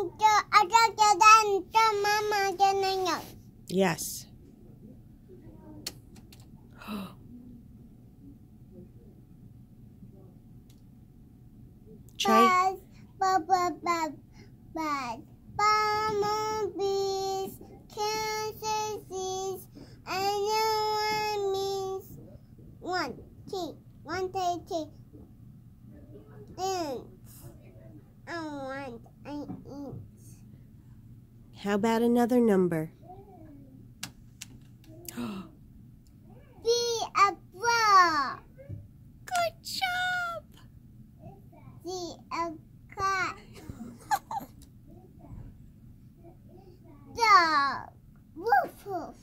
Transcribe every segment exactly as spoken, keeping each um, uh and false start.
Yes. Try. Buzz, buzz, buzz, buzz, bumblebees, Kansas, and one means one, two, one, two, two. Dance. I want, I eat. How about another number? Be a frog. Good job. Be a cat. Dog. Woof woof.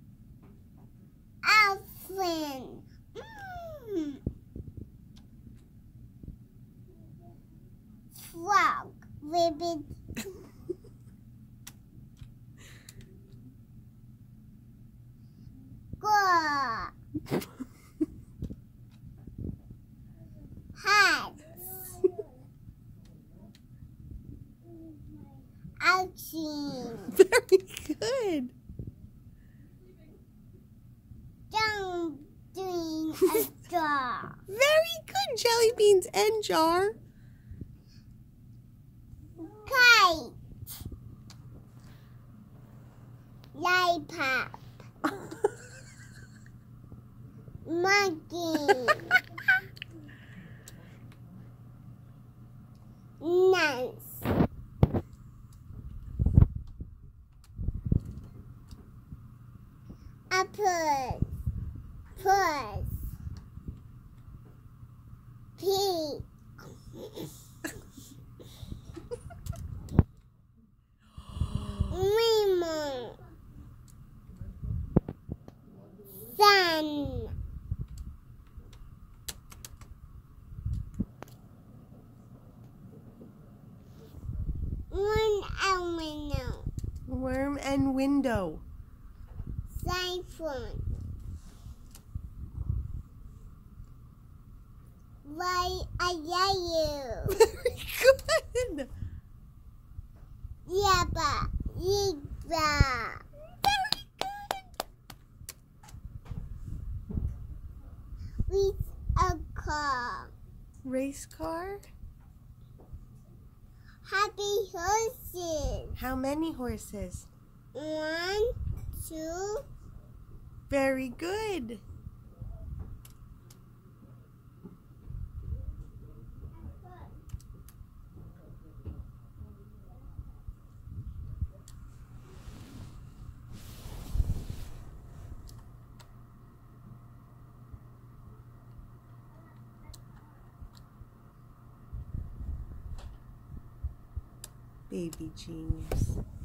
Elephant. Mm. Frog. Rabbit. Squirrel. Hat. Ouchie. Very good. Don't doing a jar. Very good, Jelly Beans and Jar. Kite. Lollipop. Monkey. Nice. Apple. Puss. Pig. Lemon. Sun. One and window. Worm and window. Siphon. Why I yellow. Very good. Yabba. Yabba. Very good. With a car. Race car. Happy horses. How many horses? One, two. Very good. Baby genius.